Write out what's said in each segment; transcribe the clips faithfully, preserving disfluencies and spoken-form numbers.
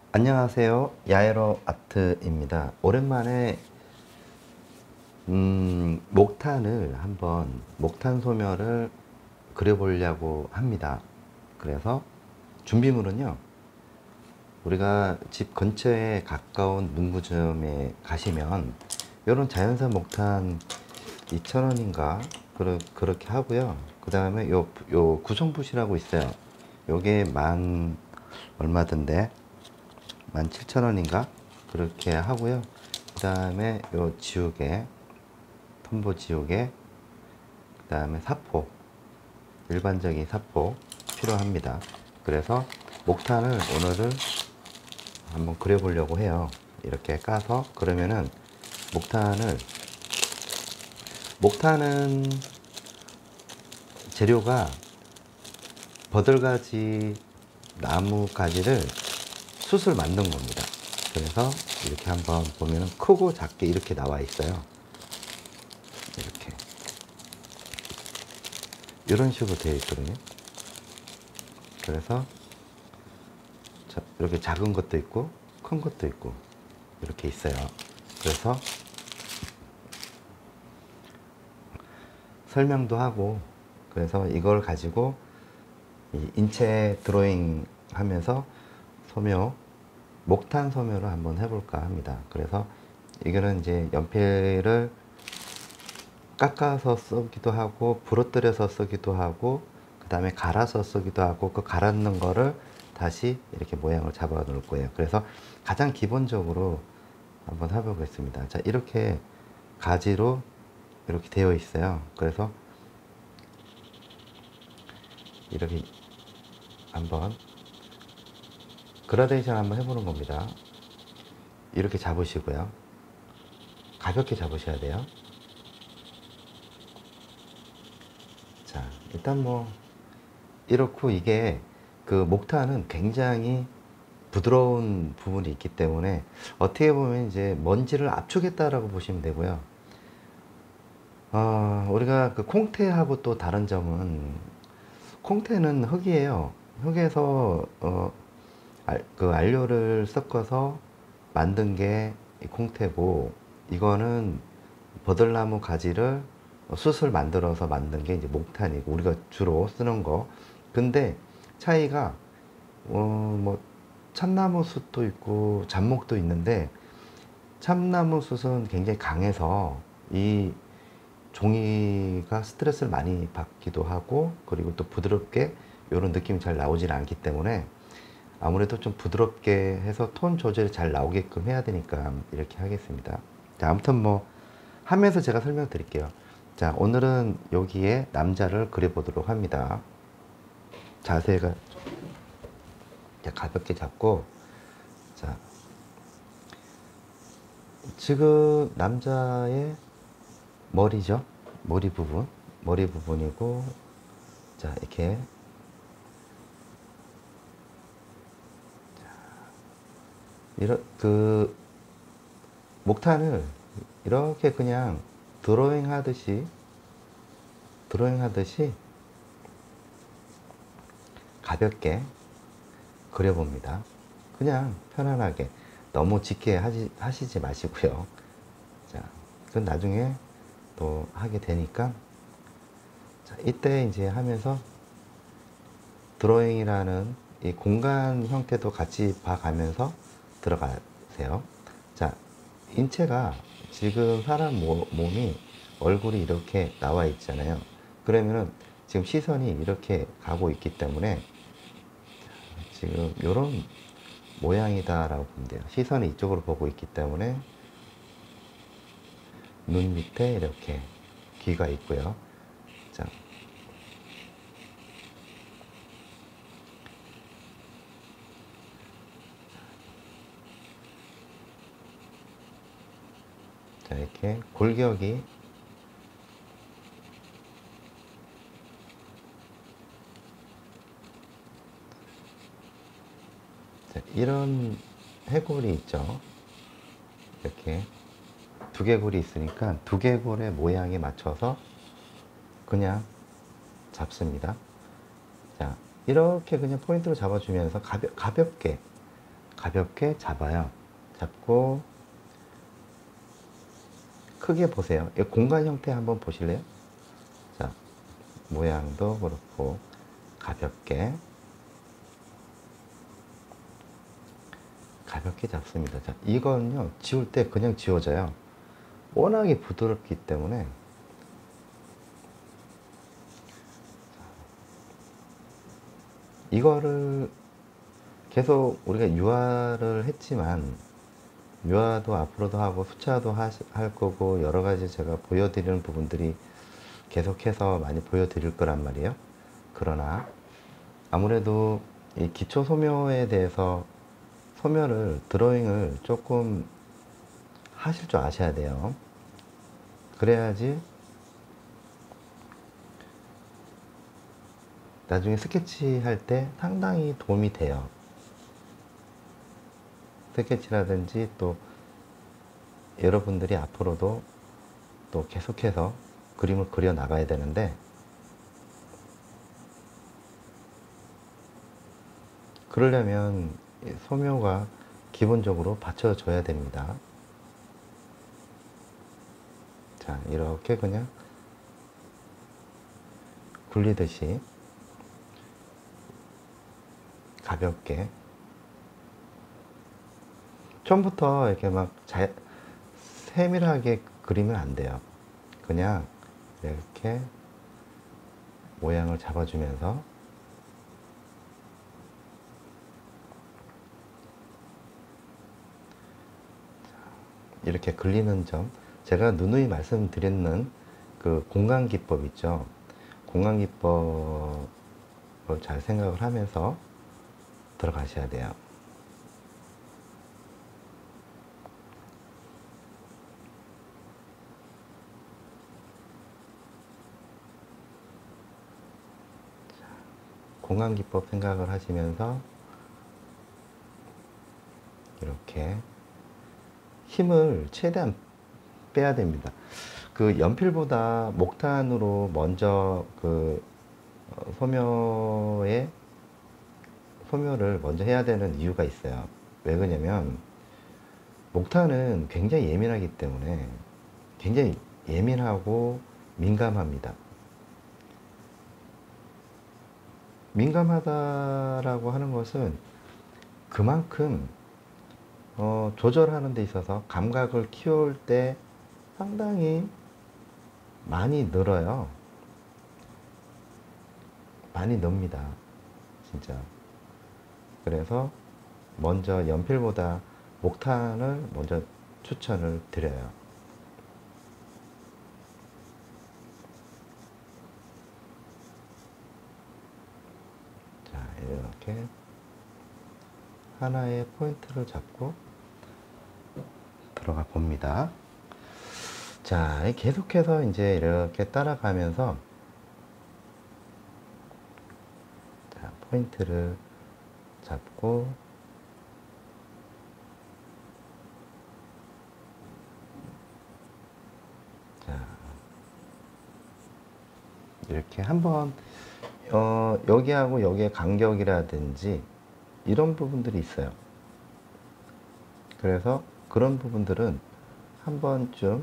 안녕하세요. 야에로 아트입니다. 오랜만에 음, 목탄을 한번 목탄 소멸을 그려보려고 합니다. 그래서 준비물은요, 우리가 집 근처에 가까운 문구점에 가시면 이런 자연산 목탄 이천 원인가 그렇게 하고요. 그 다음에 요, 요 구성붓이라고 있어요. 요게 만 얼마던데 만 칠천 원인가 그렇게 하고요. 그 다음에 요 지우개, 톰보 지우개, 그 다음에 사포, 일반적인 사포 필요합니다. 그래서 목탄을 오늘은 한번 그려보려고 해요. 이렇게 까서. 그러면은 목탄을 목탄은 재료가 버들가지 나무 가지를 숯을 만든 겁니다. 그래서 이렇게 한번 보면은 크고 작게 이렇게 나와 있어요. 이렇게 이런 식으로 되어 있거든요. 그래서 자, 이렇게 작은 것도 있고 큰 것도 있고 이렇게 있어요. 그래서 설명도 하고, 그래서 이걸 가지고 이 인체 드로잉 하면서 소묘, 목탄 소묘를 한번 해볼까 합니다. 그래서 이거는 이제 연필을 깎아서 쓰기도 하고 부러뜨려서 쓰기도 하고 그 다음에 갈아서 쓰기도 하고, 그 갈았는 거를 다시 이렇게 모양을 잡아 놓을 거예요. 그래서 가장 기본적으로 한번 해보겠습니다. 자, 이렇게 가지로 이렇게 되어 있어요. 그래서 이렇게 한번 그라데이션 한번 해보는 겁니다. 이렇게 잡으시고요. 가볍게 잡으셔야 돼요. 자, 일단 뭐 이렇고, 이게 그 목탄은 굉장히 부드러운 부분이 있기 때문에 어떻게 보면 이제 먼지를 압축했다라고 보시면 되고요. 어, 우리가 그 콩테하고 또 다른 점은, 콩테는 흙이에요. 흙에서 어, 알, 그 안료를 섞어서 만든 게 콩테고, 이거는 버들나무 가지를 숯을 만들어서 만든 게 이제 목탄이고, 우리가 주로 쓰는 거. 근데 차이가 어, 뭐 참나무 숯도 있고 잡목도 있는데, 참나무 숯은 굉장히 강해서 이 종이가 스트레스를 많이 받기도 하고, 그리고 또 부드럽게 이런 느낌이 잘 나오질 않기 때문에 아무래도 좀 부드럽게 해서 톤 조절이 잘 나오게끔 해야 되니까 이렇게 하겠습니다. 자, 아무튼 뭐 하면서 제가 설명 드릴게요. 자, 오늘은 여기에 남자를 그려보도록 합니다. 자세가 가볍게 잡고, 자, 지금 남자의 머리죠. 머리 부분, 머리 부분이고, 자, 이렇게 이런 그 목탄을 이렇게 그냥 드로잉 하듯이 드로잉 하듯이 가볍게 그려봅니다. 그냥 편안하게, 너무 짙게 하시, 하시지 마시고요. 자, 그건 나중에 또 하게 되니까. 자, 이때 이제 하면서 드로잉이라는 이 공간 형태도 같이 봐가면서 들어가세요. 자, 인체가 지금 사람 모, 몸이 얼굴이 이렇게 나와 있잖아요. 그러면은 지금 시선이 이렇게 가고 있기 때문에 지금 이런 모양이다라고 보면 돼요. 시선이 이쪽으로 보고 있기 때문에 눈 밑에 이렇게 귀가 있고요. 자, 자, 이렇게 골격이, 자, 이런 해골이 있죠. 이렇게 두개골이 있으니까 두개골의 모양에 맞춰서 그냥 잡습니다. 자, 이렇게 그냥 포인트로 잡아주면서 가볍, 가볍게 가볍게 잡아요. 잡고 크게 보세요. 이 공간 형태 한번 보실래요? 자, 모양도 그렇고 가볍게 가볍게 잡습니다. 자, 이건요 지울 때 그냥 지워져요. 워낙에 부드럽기 때문에. 이거를 계속 우리가 유화를 했지만, 유화도 앞으로도 하고 수차도 할 거고 여러 가지 제가 보여드리는 부분들이 계속해서 많이 보여드릴 거란 말이에요. 그러나 아무래도 이 기초 소묘에 대해서 소묘를 드로잉을 조금 하실 줄 아셔야 돼요. 그래야지 나중에 스케치 할 때 상당히 도움이 돼요. 스케치라든지 또 여러분들이 앞으로도 또 계속해서 그림을 그려 나가야 되는데, 그러려면 소묘가 기본적으로 받쳐줘야 됩니다. 자, 이렇게 그냥 굴리듯이 가볍게, 처음부터 이렇게 막 자, 세밀하게 그리면 안 돼요. 그냥 이렇게 모양을 잡아주면서 이렇게 그리는 점, 제가 누누이 말씀드렸는 그 공간 기법 있죠. 공간 기법을 잘 생각을 하면서 들어가셔야 돼요. 공간 기법 생각을 하시면서 이렇게 힘을 최대한 빼야 됩니다. 그 연필보다 목탄으로 먼저 그 소묘에 소묘를 먼저 해야 되는 이유가 있어요. 왜 그러냐면 목탄은 굉장히 예민하기 때문에, 굉장히 예민하고 민감합니다. 민감하다라고 하는 것은 그만큼 어, 조절하는 데 있어서 감각을 키울 때 상당히 많이 늘어요. 많이 늡니다. 진짜. 그래서 먼저 연필보다 목탄을 먼저 추천을 드려요. 자, 이렇게 하나의 포인트를 잡고 들어가 봅니다. 자, 계속해서 이제 이렇게 따라가면서 자, 포인트를 잡고 자, 이렇게 한번 어, 여기하고 여기의 간격이라든지 이런 부분들이 있어요. 그래서 그런 부분들은 한 번쯤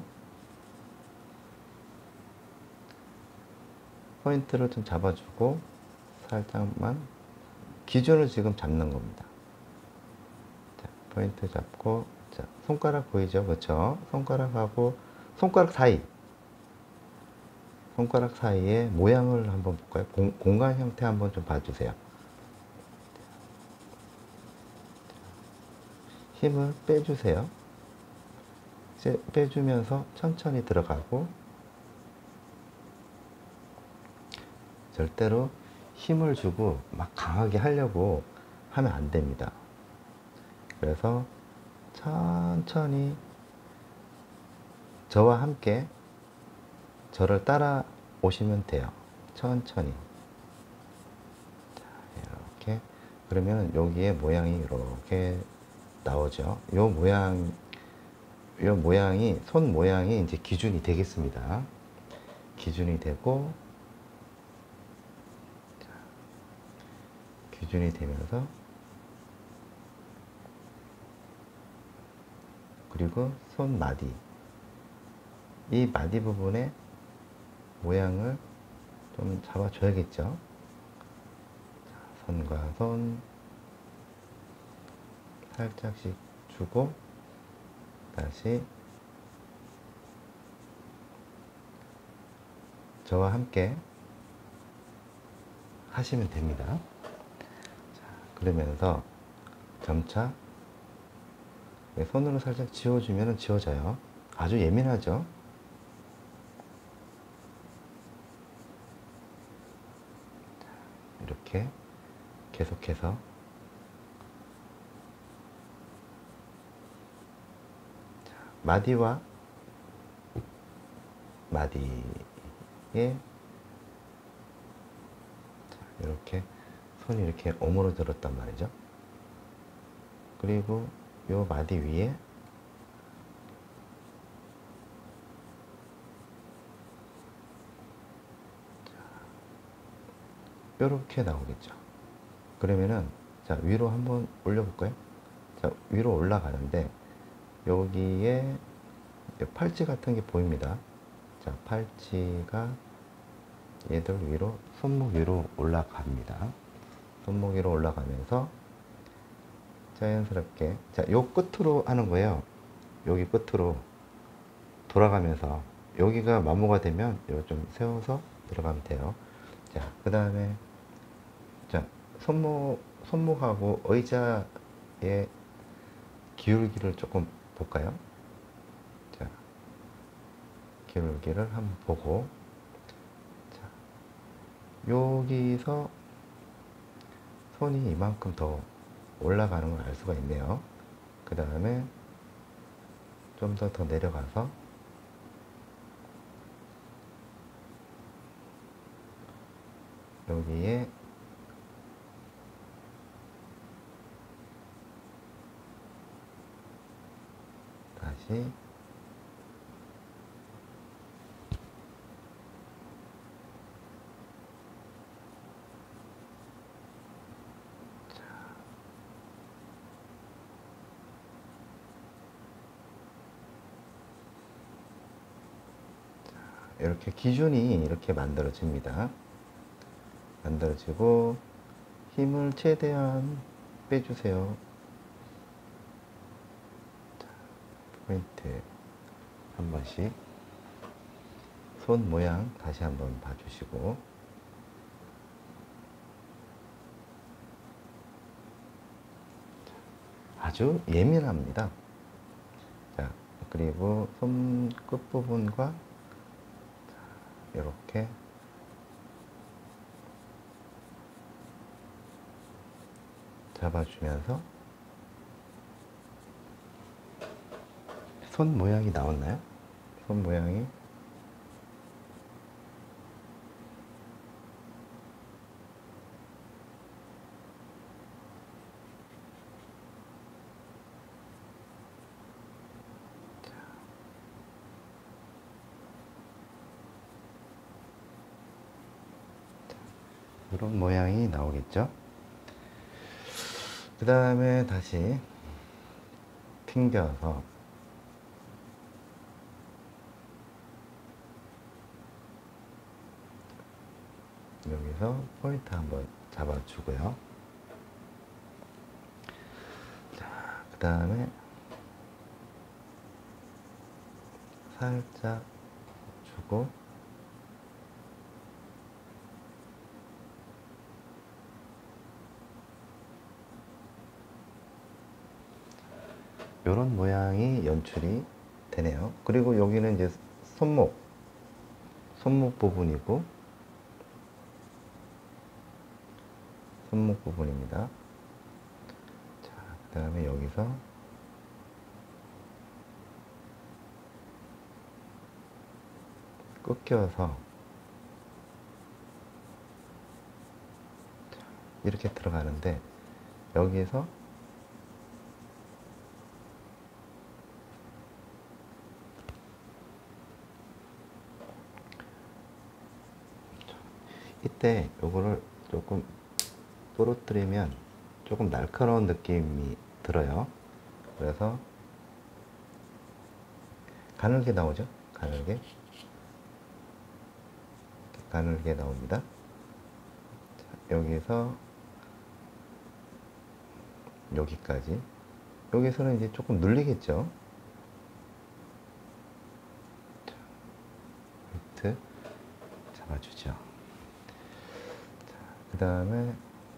포인트를 좀 잡아주고 살짝만 기준을 지금 잡는 겁니다. 자, 포인트 잡고, 자, 손가락 보이죠? 그렇죠? 손가락하고 손가락 사이, 손가락 사이에 모양을 한번 볼까요? 공, 공간 형태 한번 좀 봐주세요. 힘을 빼주세요. 이제 빼주면서 천천히 들어가고, 절대로 힘을 주고 막 강하게 하려고 하면 안 됩니다. 그래서 천천히 저와 함께 저를 따라 오시면 돼요. 천천히. 자, 이렇게. 그러면 여기에 모양이 이렇게 나오죠. 요 모양, 요 모양이, 손 모양이 이제 기준이 되겠습니다. 기준이 되고, 자, 기준이 되면서 그리고 손 마디, 이 마디 부분에 모양을 좀 잡아줘야겠죠. 손과 손 살짝씩 주고 다시 저와 함께 하시면 됩니다. 자, 그러면서 점차 손으로 살짝 지워주면 지워져요. 아주 예민하죠. 이렇게 계속해서 마디와 마디에 이렇게 손이 이렇게 오므러들었단 말이죠. 그리고 요 마디 위에 이렇게 나오겠죠. 그러면은 자 위로 한번 올려볼까요? 자 위로 올라가는데 여기에 팔찌 같은 게 보입니다. 자 팔찌가 얘들 위로 손목 위로 올라갑니다. 손목 위로 올라가면서 자연스럽게 자요 끝으로 하는 거예요. 여기 끝으로 돌아가면서 여기가 마모가 되면 이거 좀 세워서 들어가면 돼요. 자 그 다음에 자 손목 손목하고 의자의 기울기를 조금 볼까요? 자 기울기를 한번 보고 자 여기서 손이 이만큼 더 올라가는 걸 알 수가 있네요. 그 다음에 좀 더 더 내려가서 여기에 다시 이렇게 기준이 이렇게 만들어집니다. 만들어지고 힘을 최대한 빼주세요. 자, 포인트 한 번씩 손 모양 다시 한번 봐주시고 아주 예민합니다. 자, 그리고 손 끝부분과 이렇게 잡아주면서 손 모양이 나왔나요? 손 모양이 이런 모양이 나오겠죠. 그 다음에 다시 튕겨서 여기서 포인트 한번 잡아주고요. 자, 그 다음에 살짝 주고 이런 모양이 연출이 되네요. 그리고 여기는 이제 손목 손목 부분이고 손목 부분입니다. 자, 그 다음에 여기서 꺾여서 이렇게 들어가는데 여기에서 이때 요거를 조금 부러뜨리면 조금 날카로운 느낌이 들어요. 그래서 가늘게 나오죠? 가늘게. 가늘게 나옵니다. 자, 여기서 여기까지. 여기서는 이제 조금 눌리겠죠? 자, 잡아주죠. 그 다음에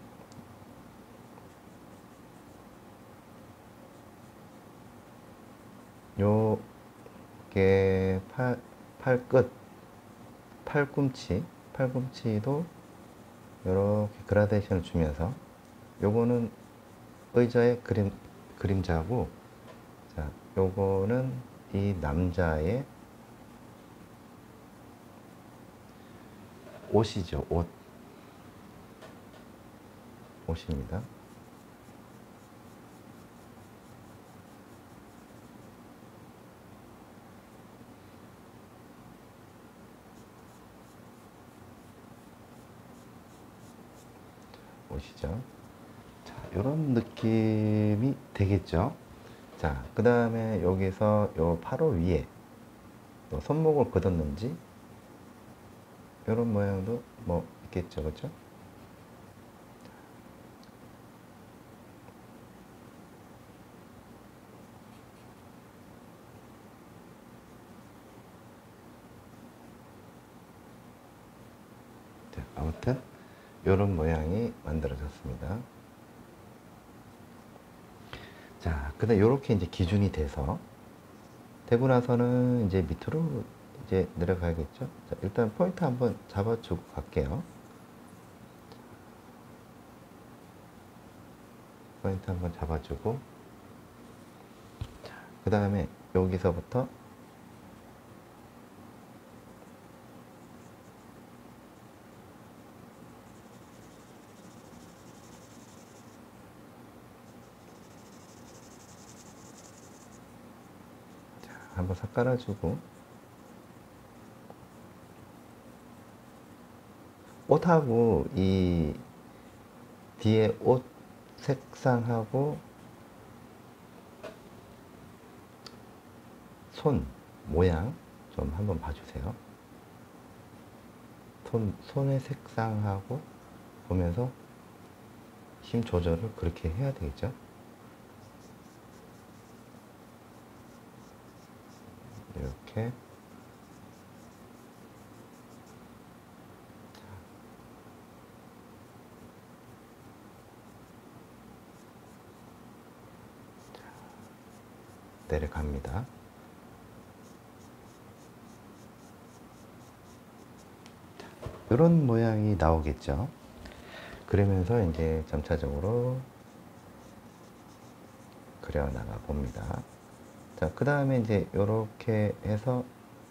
요게 팔, 팔끝, 팔꿈치, 팔꿈치도 이렇게 그라데이션을 주면서 요거는 의자의 그림, 그림자고, 자, 요거는 이 남자의 옷이죠, 옷. 옷입니다. 옷이죠. 자, 이런 느낌이 되겠죠. 자, 그 다음에 여기서 요 바로 위에 요 손목을 걷었는지 이런 모양도 뭐 있겠죠, 그렇죠? 자, 아무튼 이런 모양이 만들어졌습니다. 자, 근데 이렇게 이제 기준이 돼서 되고 나서는 이제 밑으로 이제 내려가야겠죠. 자, 일단 포인트 한번 잡아주고 갈게요. 포인트 한번 잡아주고, 그 다음에 여기서부터 자, 한번 싹 깔아주고, 옷하고 이 뒤에 옷 색상하고 손 모양 좀 한번 봐주세요. 손, 손의 색상하고 보면서 힘 조절을 그렇게 해야 되겠죠. 이렇게 내려갑니다. 이런 모양이 나오겠죠. 그러면서 이제 점차적으로 그려나가 봅니다. 자, 그 다음에 이제 이렇게 해서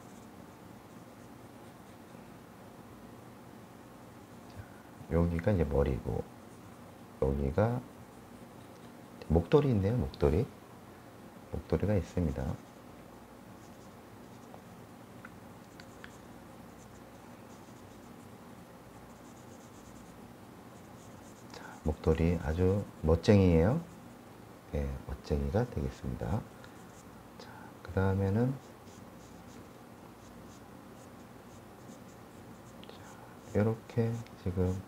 여기가 이제 머리고 여기가 목도리 있네요. 목도리. 목도리가 있습니다. 자, 목도리 아주 멋쟁이에요. 네, 멋쟁이가 되겠습니다. 자, 그 다음에는 이렇게 지금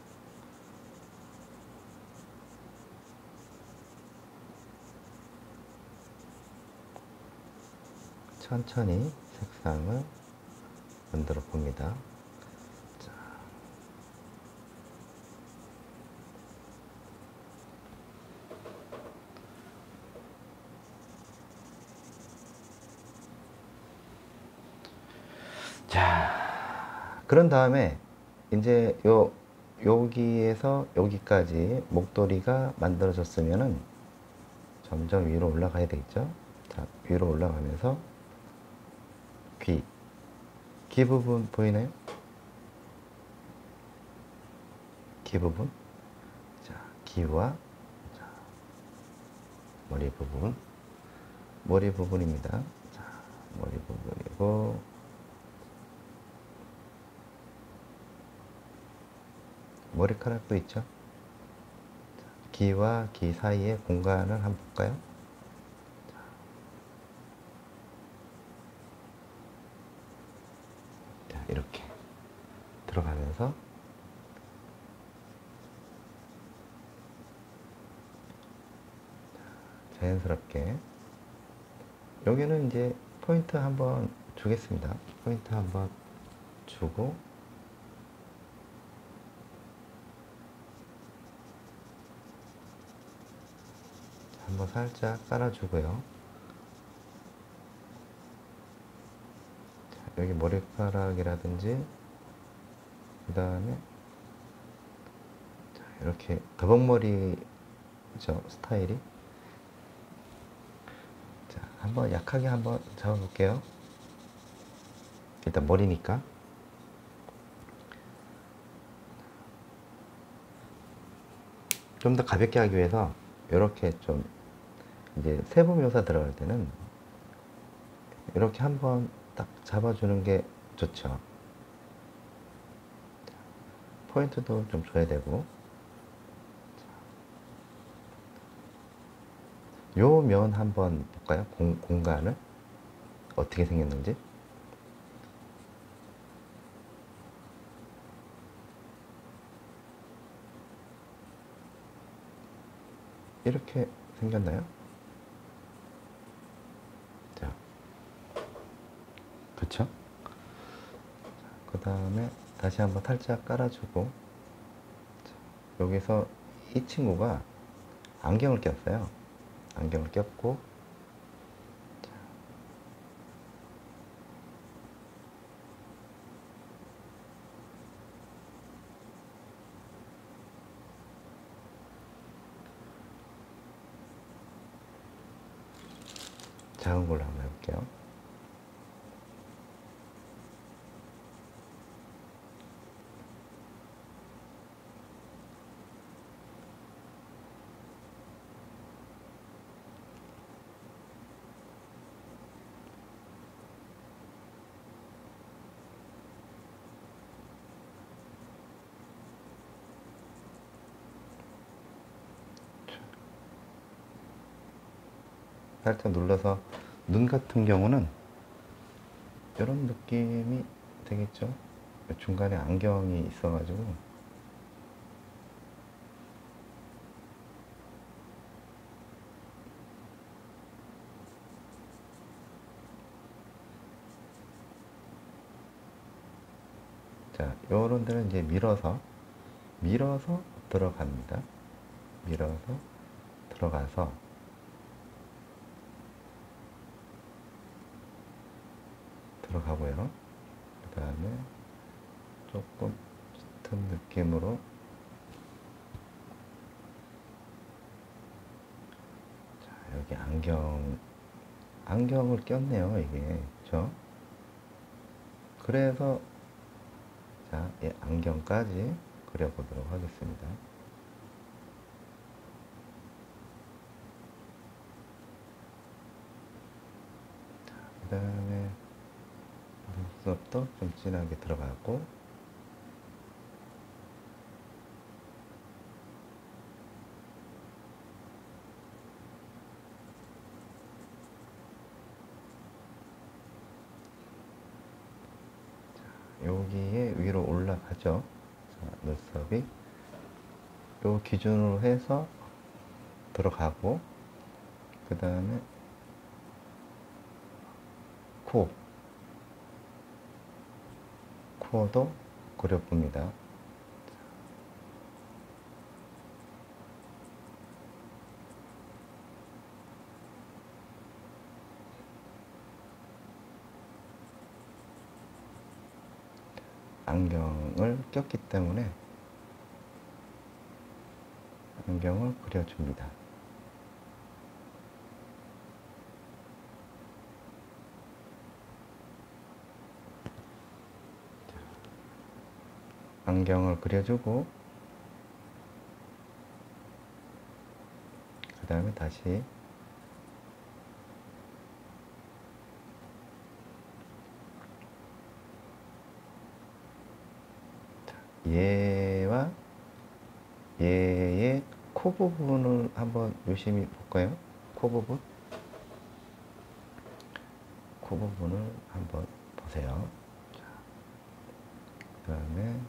천천히 색상을 만들어 봅니다. 자, 자, 그런 다음에 이제 요 여기에서 여기까지 목도리가 만들어졌으면은 점점 위로 올라가야 되겠죠. 자, 위로 올라가면서 귀, 귀 부분 보이나요? 귀 부분. 자, 귀와 자, 머리 부분, 머리 부분입니다. 자, 머리 부분이고 머리카락도 있죠. 귀와 귀 사이의 공간을 한번 볼까요? 이렇게 들어가면서 자연스럽게 여기는 이제 포인트 한번 주겠습니다. 포인트 한번 주고 한번 살짝 깔아주고요. 자, 여기 머리카락이라든지 그 다음에 이렇게 더벅머리죠, 스타일이. 자, 한번 약하게 한번 잡아볼게요. 일단 머리니까. 좀 더 가볍게 하기 위해서 이렇게 좀 이제 세부 묘사 들어갈 때는 이렇게 한번 딱 잡아주는 게 좋죠. 포인트도 좀 줘야 되고. 요 면 한번 볼까요? 공, 공간을 어떻게 생겼는지. 이렇게 생겼나요? 자, 그쵸? 그 다음에 다시 한번 살짝 깔아주고. 자, 여기서 이 친구가 안경을 꼈어요. 안경을 꼈고, 자, 작은 걸로 한번 해볼게요. 살짝 눌러서 눈 같은 경우는 이런 느낌이 되겠죠. 중간에 안경이 있어가지고 자, 요런 데는 이제 밀어서 밀어서 들어갑니다. 밀어서 들어가서 들어가고요. 그 다음에 조금 짙은 느낌으로 자, 여기 안경 안경을 꼈네요, 이게. 그렇죠? 그래서 자, 이 안경까지 그려보도록 하겠습니다. 그 다음에 눈썹도 좀 진하게 들어가고, 자, 여기에 위로 올라가죠. 자, 눈썹이 요 기준으로 해서 들어가고, 그 다음에 코 코도 그려봅니다. 안경을 꼈기 때문에 안경을 그려줍니다. 안경을 그려주고, 그 다음에 다시 얘와 얘의 코 부분을 한번 유심히 볼까요? 코 부분? 코 부분을 한번 보세요. 자, 다음에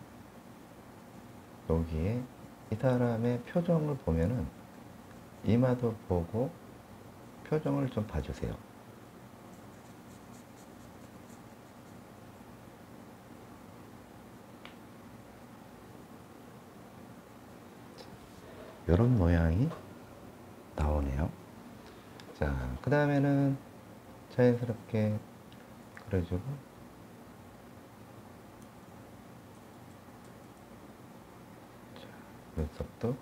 여기에 이 사람의 표정을 보면은 이마도 보고 표정을 좀 봐주세요. 이런 모양이 나오네요. 자, 그 다음에는 자연스럽게 그려주고, 자, 눈썹도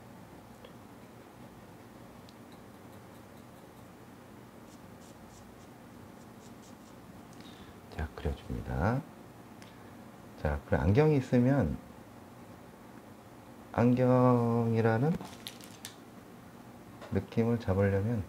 자, 그려줍니다. 자, 그리고 안경이 있으면 안경이라는 느낌을 잡으려면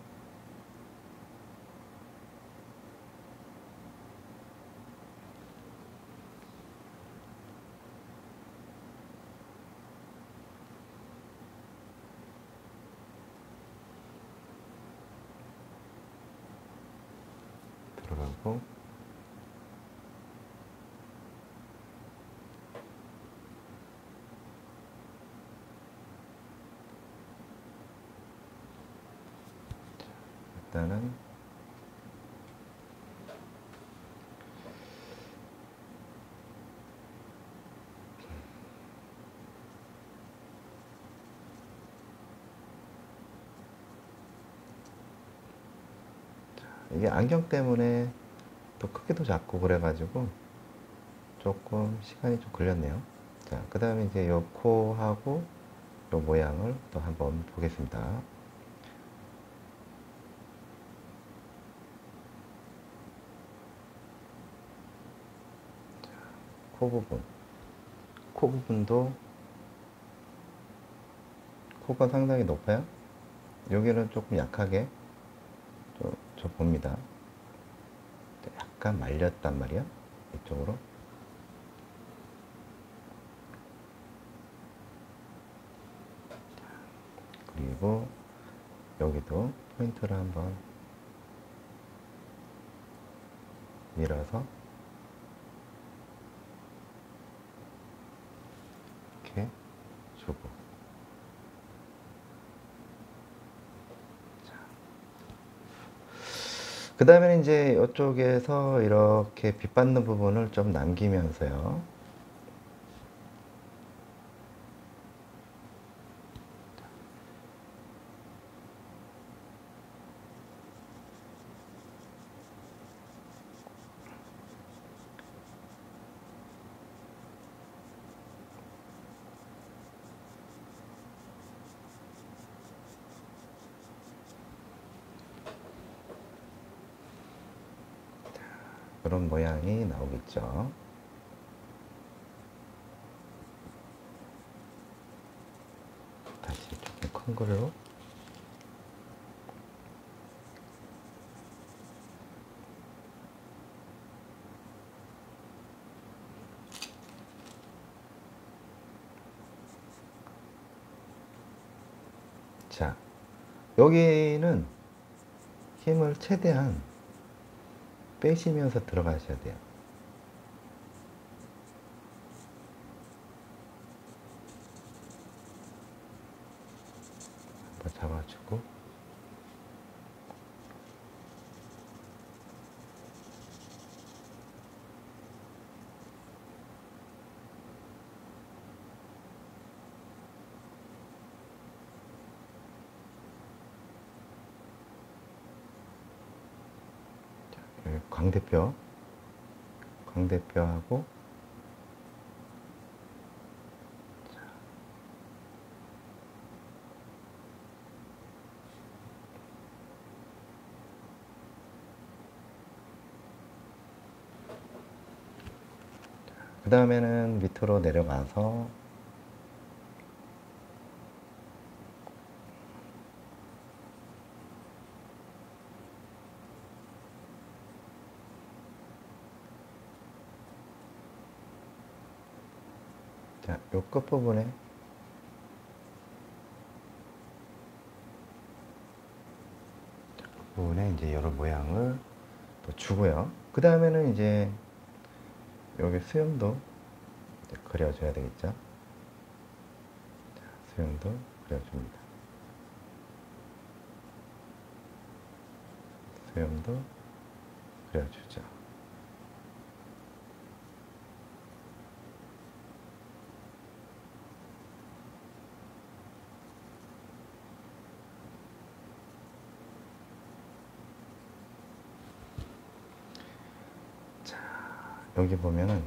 들어가고, 일단은 이게 안경 때문에 또 크기도 작고 그래가지고 조금 시간이 좀 걸렸네요. 자, 그 다음에 이제 요 코하고 요 모양을 또 한번 보겠습니다. 자, 코 부분. 코 부분도 코가 상당히 높아요. 여기는 조금 약하게 저, 저 봅니다. 약간 말렸단 말이야. 이쪽으로. 그리고 여기도 포인트를 한번 밀어서 이렇게 주고, 그 다음에 이제 이쪽에서 이렇게 빛 받는 부분을 좀 남기면서요. 그런 모양이 나오겠죠. 다시 조금 큰 걸로. 자, 여기는 힘을 최대한 빼시면서 들어가셔야 돼요. 한번 잡아주고, 광대뼈, 광대뼈하고, 그 다음에는 밑으로 내려가서 자, 요 끝부분에 부분에 이제 이런 모양을 또 주고요. 그 다음에는 이제 여기 수염도 그려줘야 되겠죠. 자, 수영도 그려줍니다. 수영도 그려주죠. 자, 여기 보면은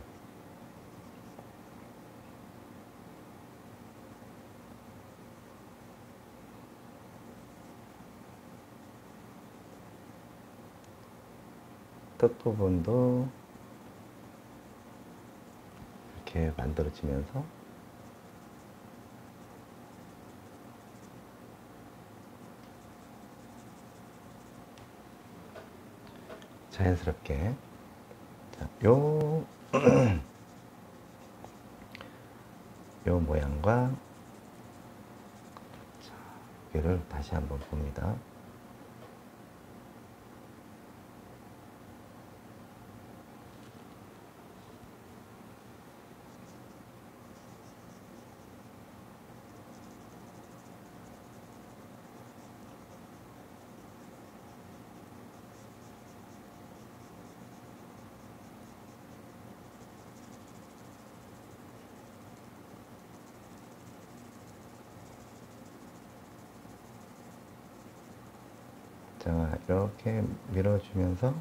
끝 부분도 이렇게 만들어지면서 자연스럽게 자, 요, 요 모양과 자, 여기를 다시 한번 봅니다. 자, 이렇게 밀어주면서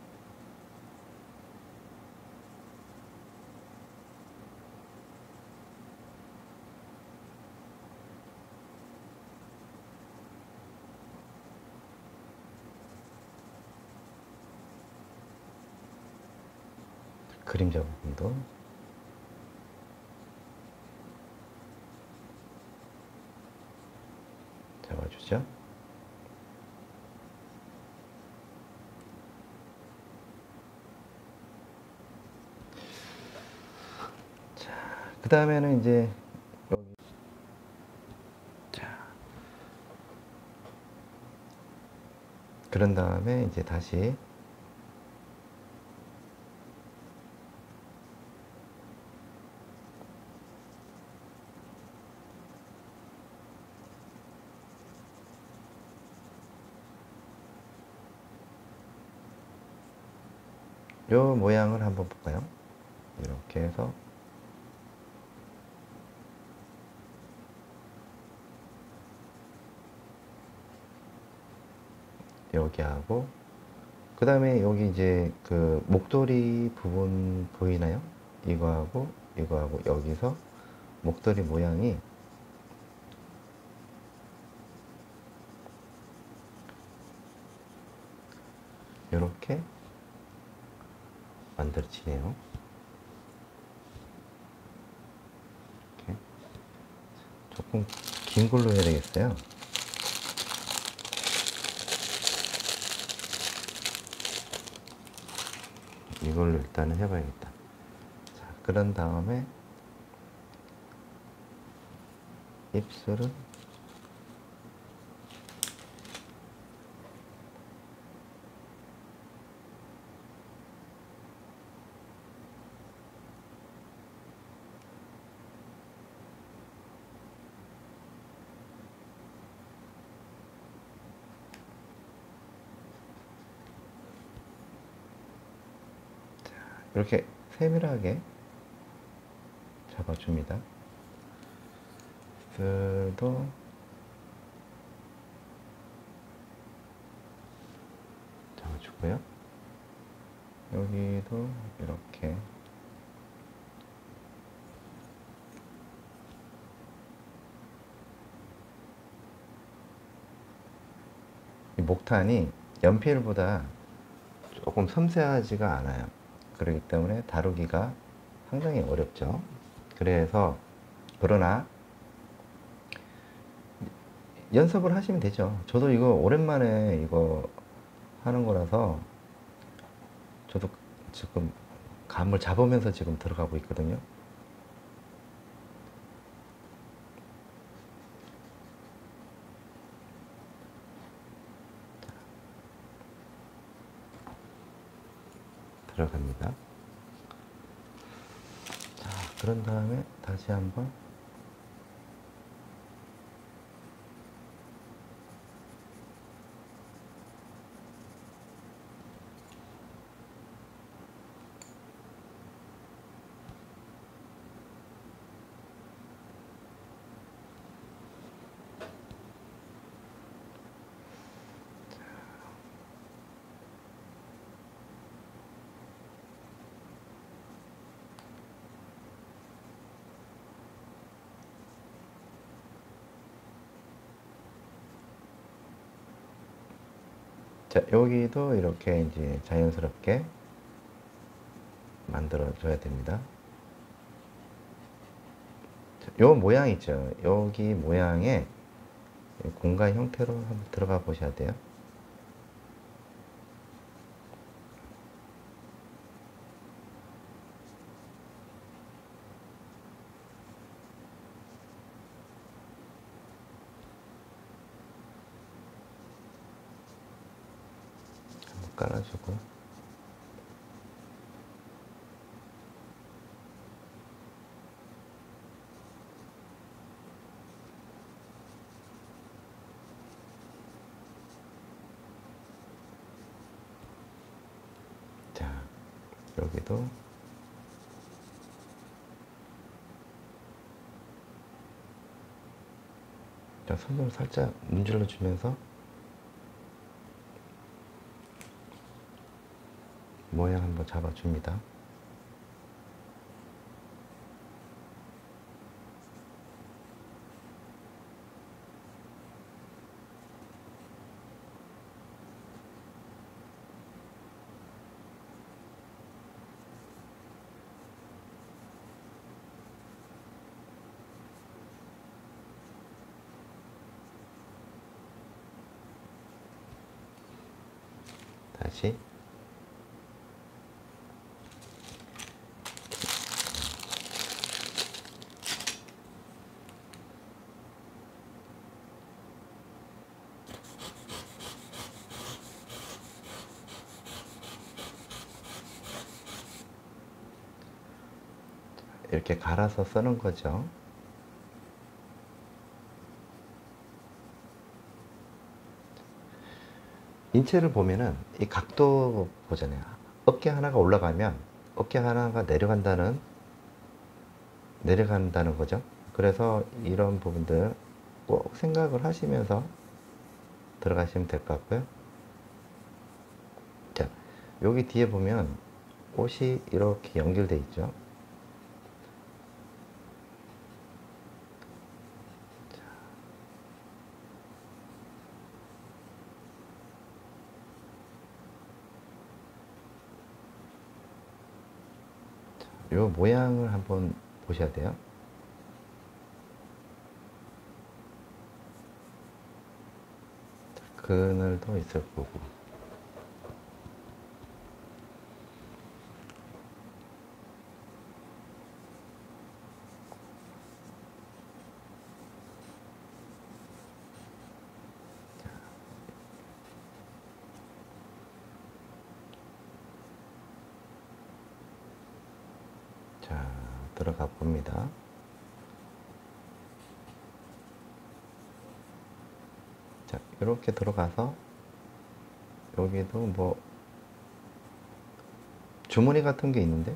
그림자 부분도 잡아주죠. 그 다음에는 이제 여기 자 그런 다음에 이제 다시 요 모양을 한번 볼까요? 이렇게 해서 여기하고 그 다음에 여기 이제 그 목도리 부분 보이나요? 이거하고 이거하고 여기서 목도리 모양이 이렇게 만들어지네요. 이렇게 조금 긴 걸로 해야 되겠어요. 이걸로 일단은 해봐야겠다. 자, 그런 다음에 입술은 이렇게 세밀하게 잡아줍니다. 입술도 잡아주고요. 여기도 이렇게 이 목탄이 연필보다 조금 섬세하지가 않아요. 그렇기 때문에 다루기가 상당히 어렵죠. 그래서 그러나 연습을 하시면 되죠. 저도 이거 오랜만에 이거 하는 거라서 저도 지금 감을 잡으면서 지금 들어가고 있거든요. 들어갑니다. 자, 그런 다음에 다시 한번 자, 여기도 이렇게 이제 자연스럽게 만들어 줘야 됩니다. 자, 요 모양 있죠. 여기 모양에 공간 형태로 한번 들어가 보셔야 돼요. 한번 깔아주고. 자, 여기도 자, 손으로 살짝 문질러 주면서 모양 한번 잡아줍니다. 다시 이렇게 갈아서 쓰는 거죠. 인체를 보면은 이 각도 보잖아요. 어깨 하나가 올라가면 어깨 하나가 내려간다는 내려간다는 거죠. 그래서 이런 부분들 꼭 생각을 하시면서 들어가시면 될 것 같고요. 자, 여기 뒤에 보면 옷이 이렇게 연결돼 있죠. 요 모양을 한번 보셔야 돼요. 그늘도 있을 거고. 자, 들어가 봅니다. 자, 이렇게 들어가서 여기도 뭐 주머니 같은 게 있는데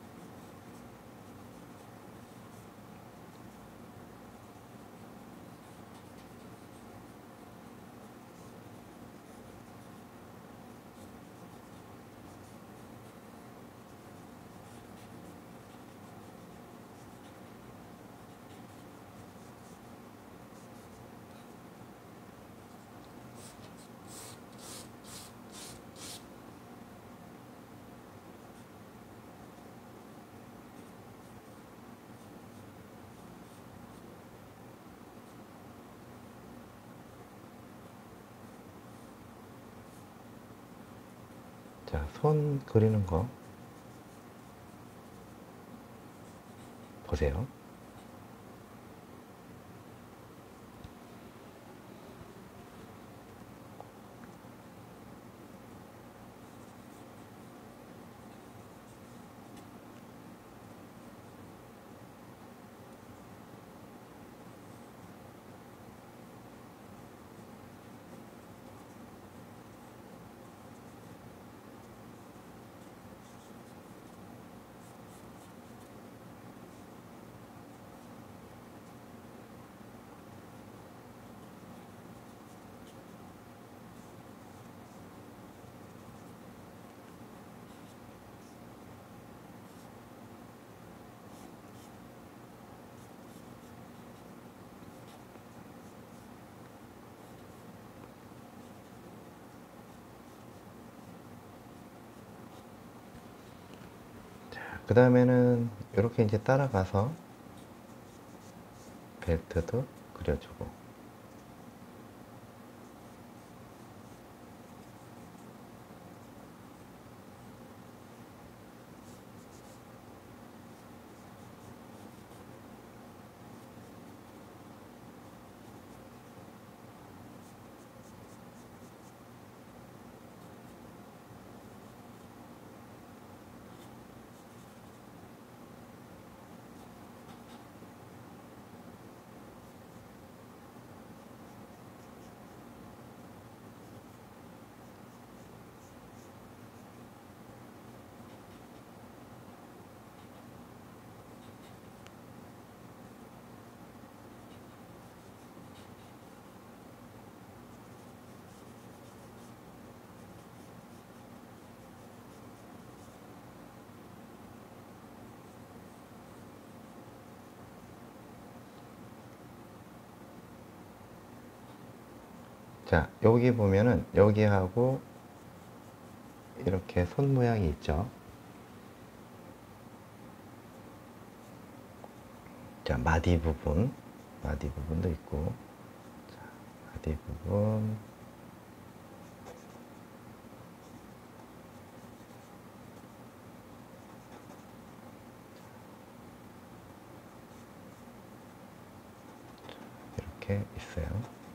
자, 손 그리는 거 보세요. 그 다음에는 이렇게 이제 따라가서 벨트도 그려주고, 자, 여기 보면은 여기하고 이렇게 손 모양이 있죠. 자, 마디 부분, 마디 부분도 있고, 자, 마디 부분, 이렇게 있어요.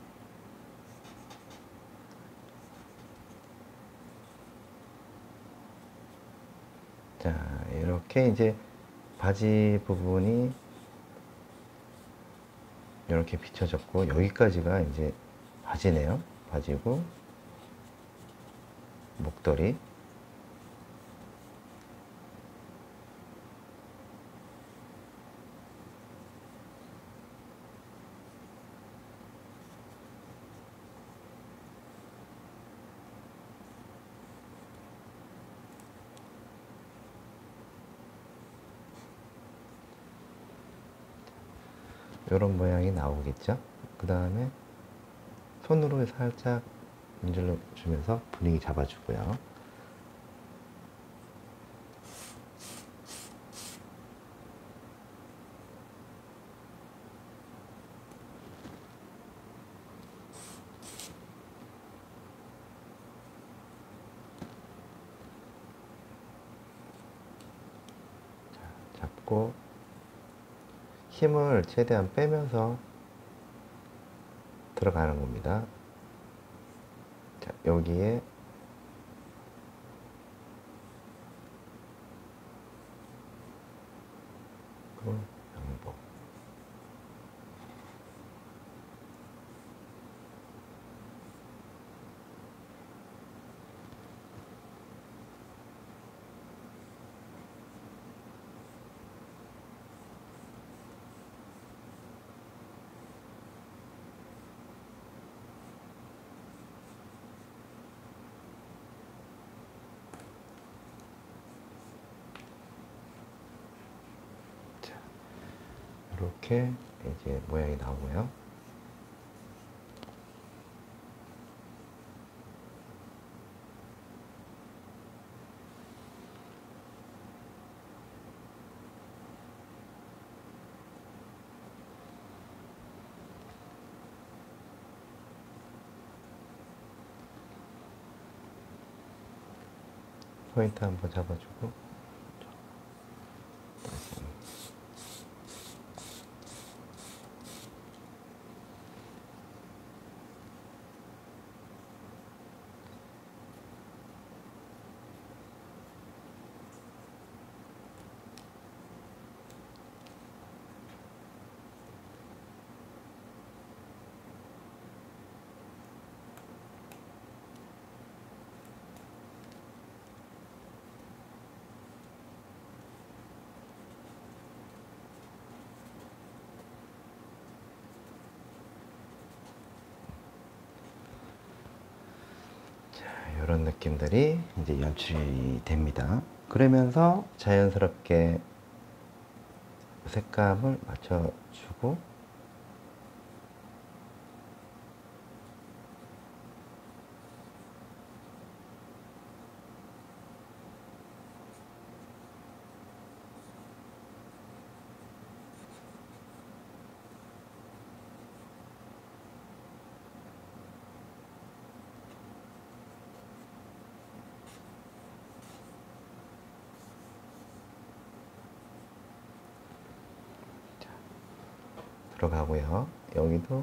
자, 이렇게 이제 바지 부분이 이렇게 비춰졌고, 여기까지가 이제 바지네요. 바지고, 목도리. 이런 모양이 나오겠죠. 그 다음에 손으로 살짝 문질러 주면서 분위기 잡아주고요. 자, 잡고 힘을 최대한 빼면서 들어가는 겁니다. 자, 여기에 그 양복. 이렇게 이제 모양이 나오고요. 포인트 한번 잡아주고, 이런 느낌들이 이제 연출이 됩니다. 그러면서 자연스럽게 색감을 맞춰주고, 들어가고요. 여기도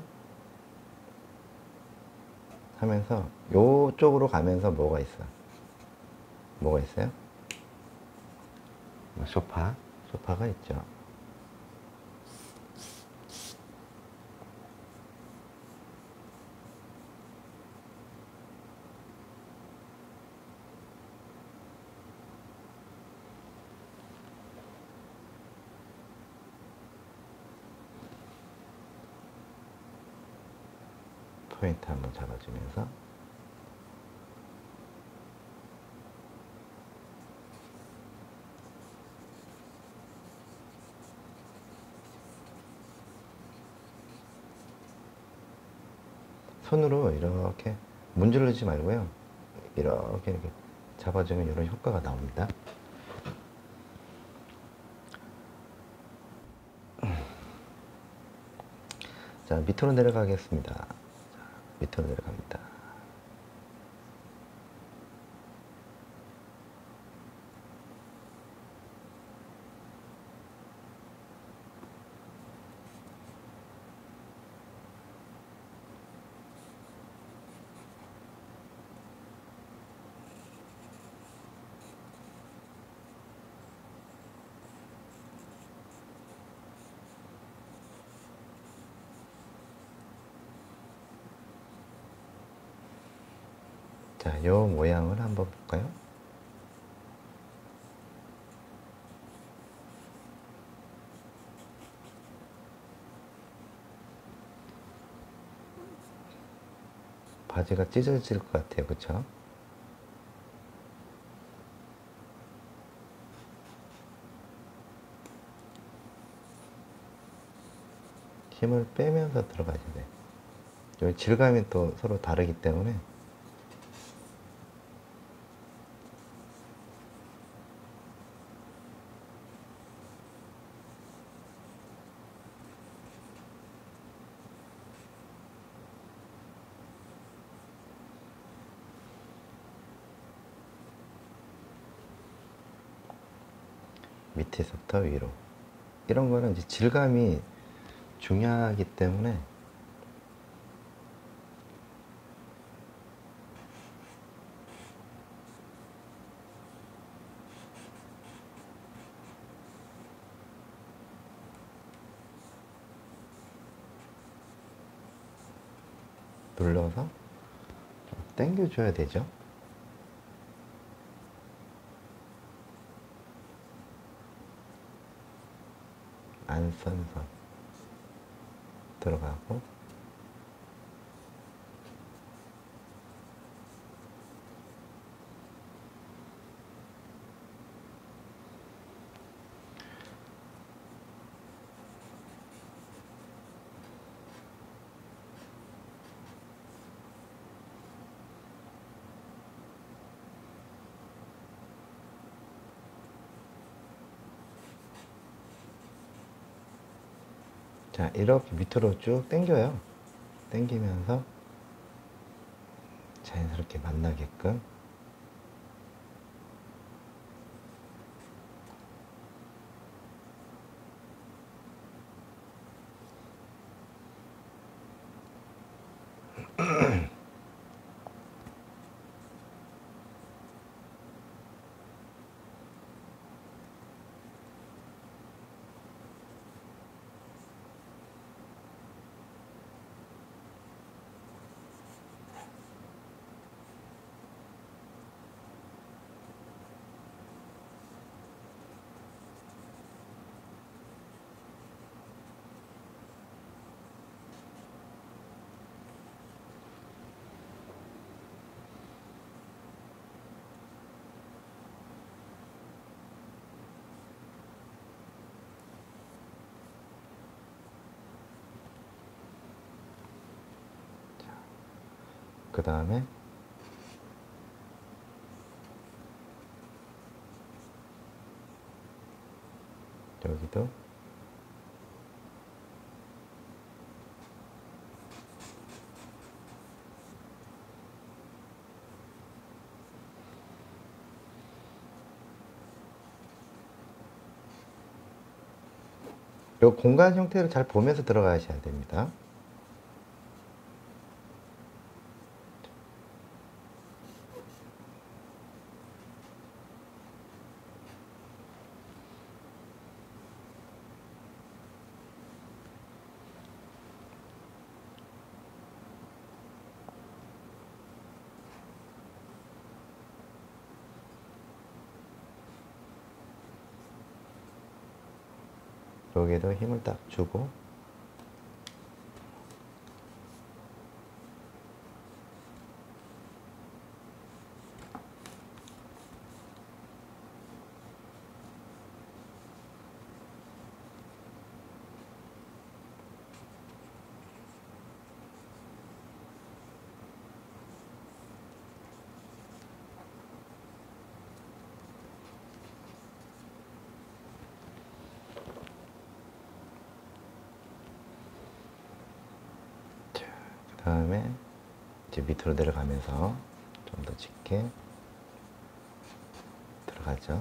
하면서 요쪽으로 가면서 뭐가 있어? 뭐가 있어요? 소파, 소파가 있죠. 포인트 한번 잡아주면서 손으로 이렇게 문지르지 말고요. 이렇게 이렇게 잡아주면 이런 효과가 나옵니다. 자, 밑으로 내려가겠습니다. 자, 밑으로 내려갑니다. 자, 요 모양을 한번 볼까요? 바지가 찢어질 것 같아요. 그쵸? 힘을 빼면서 들어가야 돼. 여기 질감이 또 서로 다르기 때문에 밑에서부터 위로 이런 거는 이제 질감이 중요하기 때문에 눌러서 당겨줘야 되죠. 안선선 들어가고 자, 이렇게 밑으로 쭉 당겨요. 당기면서 자연스럽게 만나게끔 그 다음에 여기도 요 공간 형태를 잘 보면서 들어가셔야 됩니다. 여기에도 힘을 딱 주고, 그 다음에 이제 밑으로 내려가면서 좀 더 짙게 들어가죠.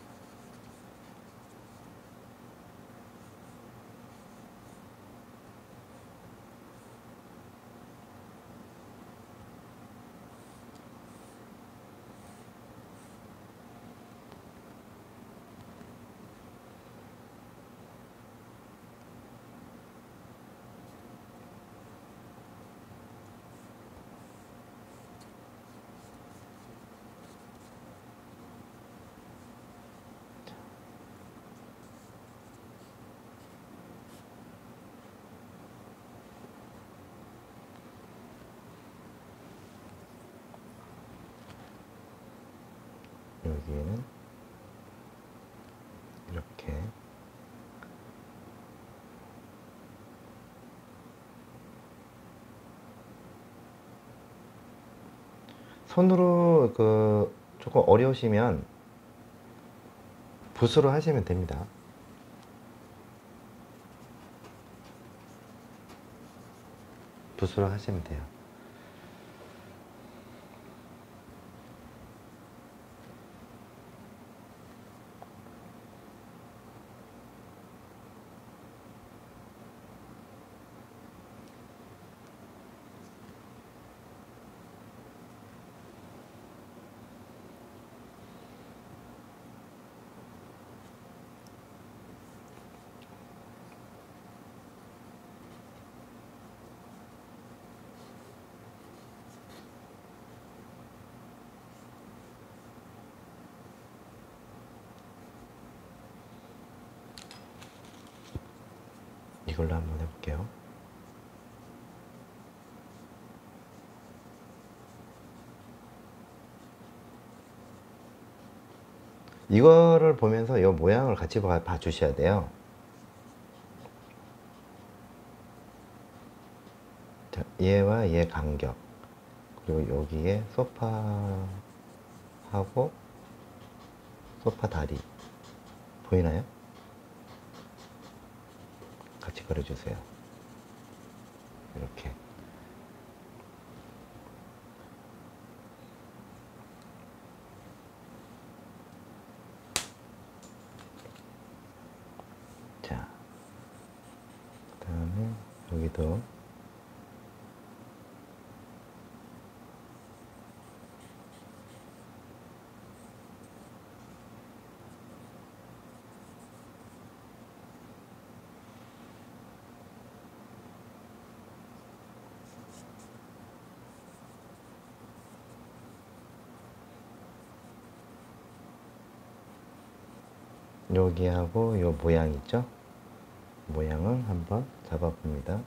여기에는 이렇게 손으로 그 조금 어려우시면 붓으로 하시면 됩니다. 붓으로 하시면 돼요. 이걸로 한번 해볼게요. 이거를 보면서 이 모양을 같이 봐, 봐 주셔야 돼요. 자, 얘와 얘 간격, 그리고 여기에 소파하고 소파 다리 보이나요? 같이 그려주세요. 이렇게. 자, 그 다음에 여기도 여기하고 요 모양 있죠? 모양을 한번 잡아봅니다.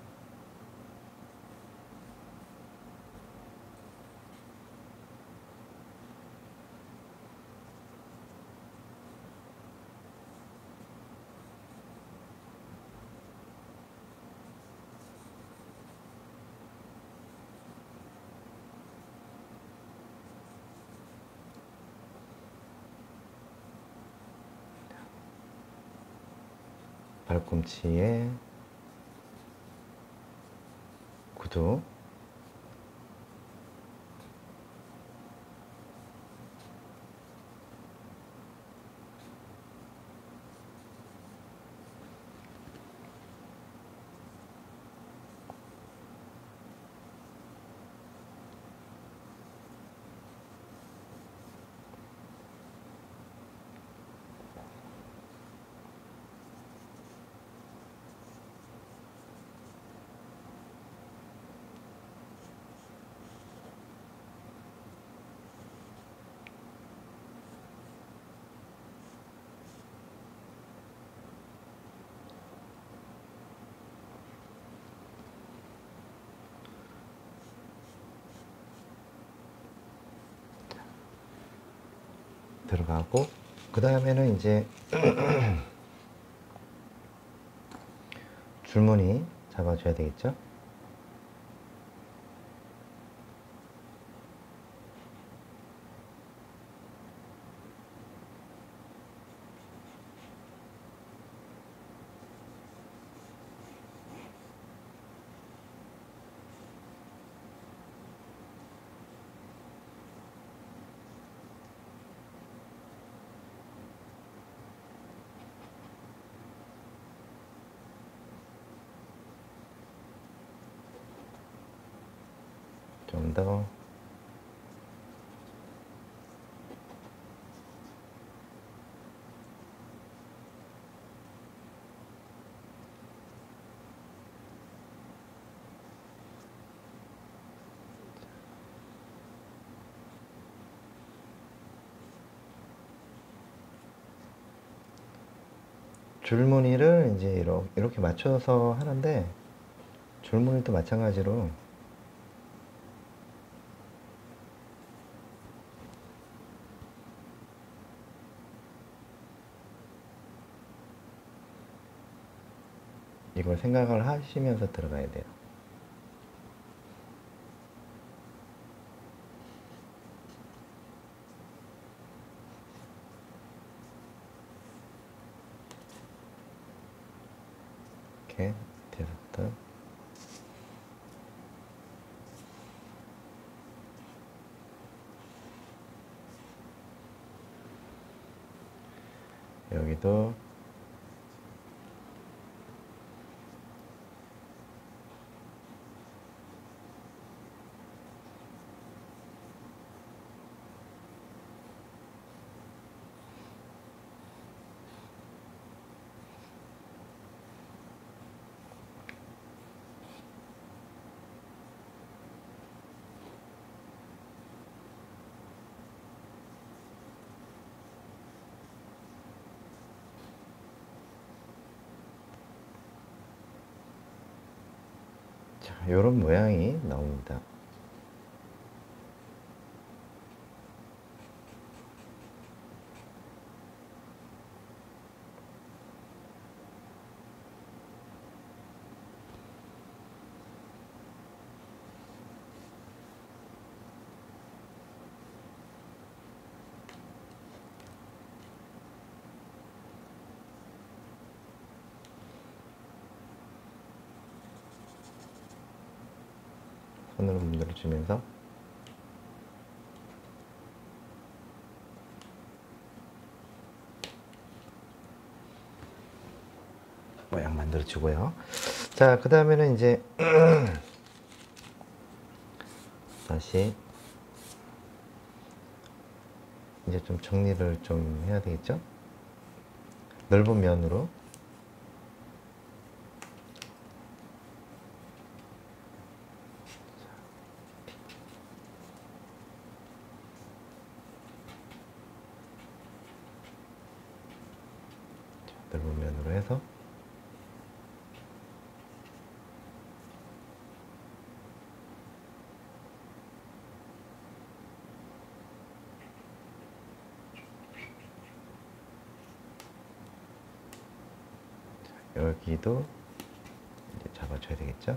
발꿈치에 구두, 들어가고, 그 다음에는 이제 줄무늬 잡아줘야 되겠죠. 좀 더 줄무늬를 이제 이렇게, 이렇게 맞춰서 하는데, 줄무늬도 마찬가지로 이걸 생각을 하시면서 들어가야 돼요. 이렇게 뒤에서부터 여기도 이런 모양이 나옵니다. 손으로 문드러주면서 모양 만들어주고요. 자, 그 다음에는 이제 다시 이제 좀 정리를 좀 해야 되겠죠? 넓은 면으로 넓은 면으로 해서 여기도 이제 잡아줘야 되겠죠?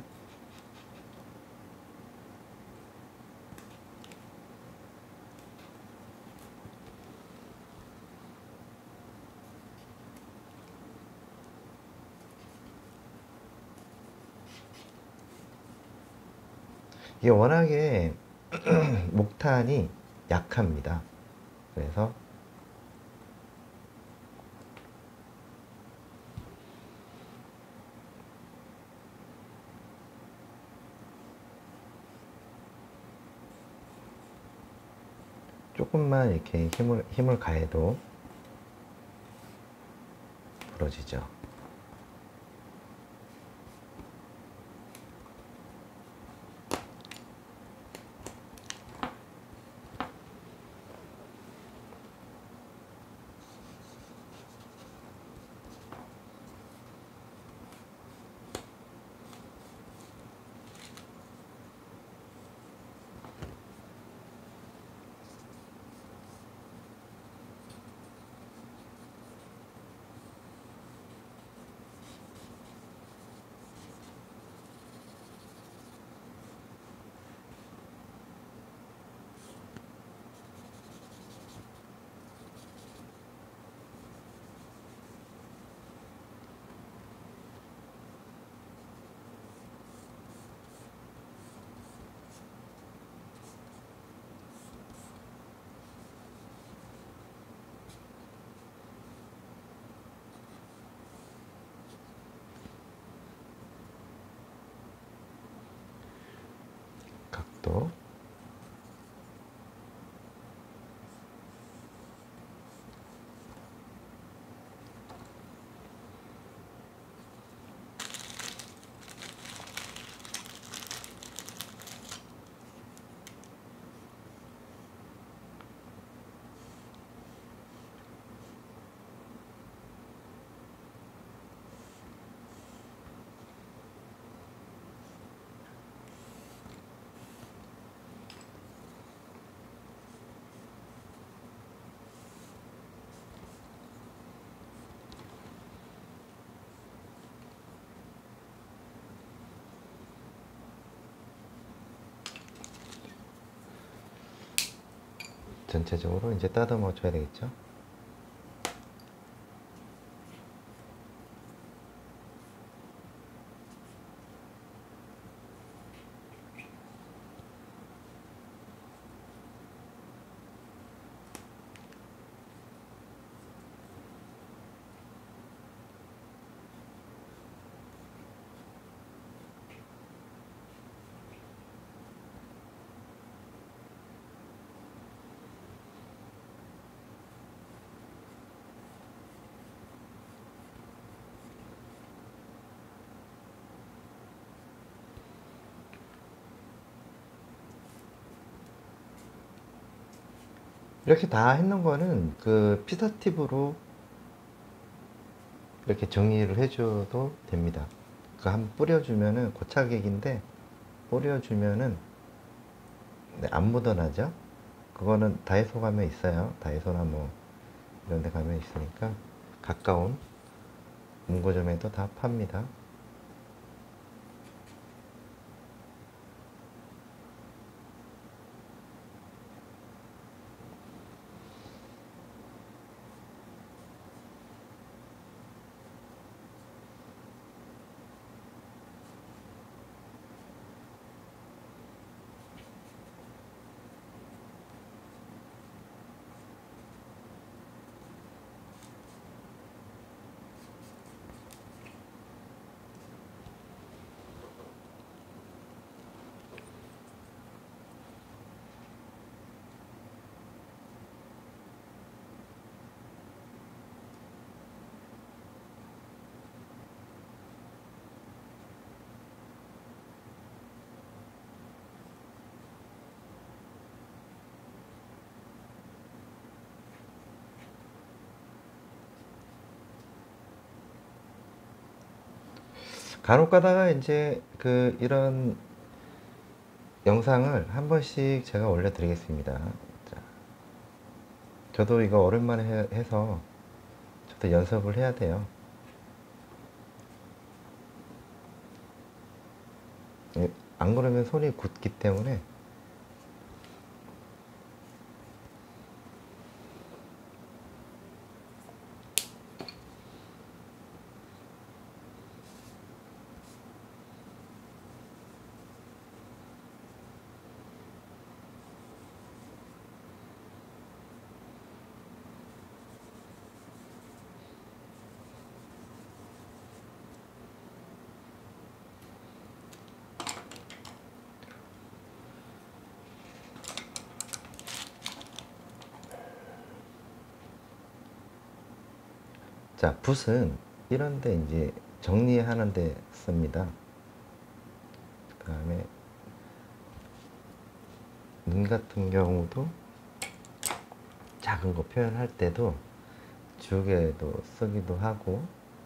이게 워낙에 목탄이 약합니다. 그래서 조금만 이렇게 힘을, 힘을 가해도 부러지죠. 이것도 전체적으로 이제 따듬어 줘야 되겠죠. 이렇게 다 해놓은 거는 그 피사팁으로 이렇게 정리를 해줘도 됩니다. 그 한번 뿌려주면은 고착액인데 뿌려주면은 네, 안 묻어나죠. 그거는 다이소 가면 있어요. 다이소나 뭐 이런 데 가면 있으니까 가까운 문고점에도 다 팝니다. 간혹 가다가 이제 그 이런 영상을 한 번씩 제가 올려 드리겠습니다. 자, 저도 이거 오랜만에 해, 해서 저도 연습을 해야 돼요. 안 그러면 손이 굳기 때문에. 자, 붓은 이런데 이제 정리하는데 씁니다. 그 다음에 눈 같은 경우도 작은 거 표현할 때도 지우개도 쓰기도 하고,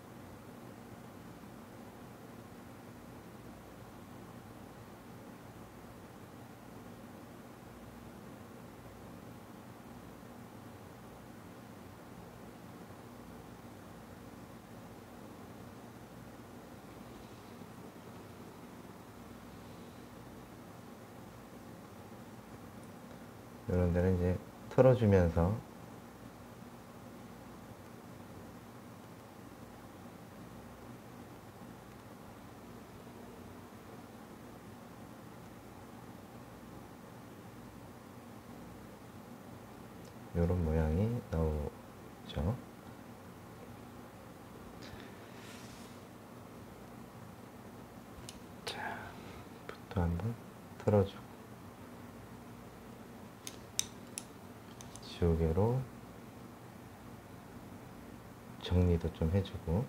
이런 데는 이제 틀어주면서 이런 모양이 나오죠. 자, 붓도 한번 틀어주고. 왼쪽으로 정리도 좀 해주고.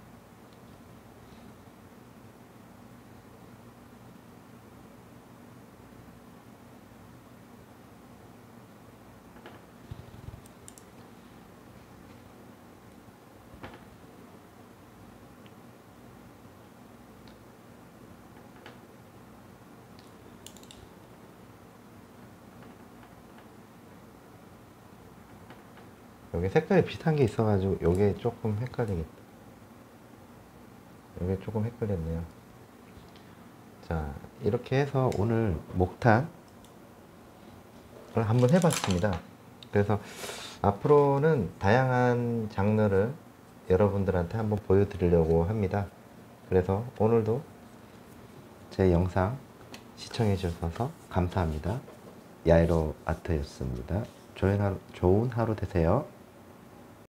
여기 색깔이 비슷한 게 있어가지고 요게 조금 헷갈리겠다. 요게 조금 헷갈렸네요. 자, 이렇게 해서 오늘 목탄을 한번 해봤습니다. 그래서 앞으로는 다양한 장르를 여러분들한테 한번 보여드리려고 합니다. 그래서 오늘도 제 영상 시청해 주셔서 감사합니다. 야이로 아트였습니다. 좋은 하루, 좋은 하루 되세요.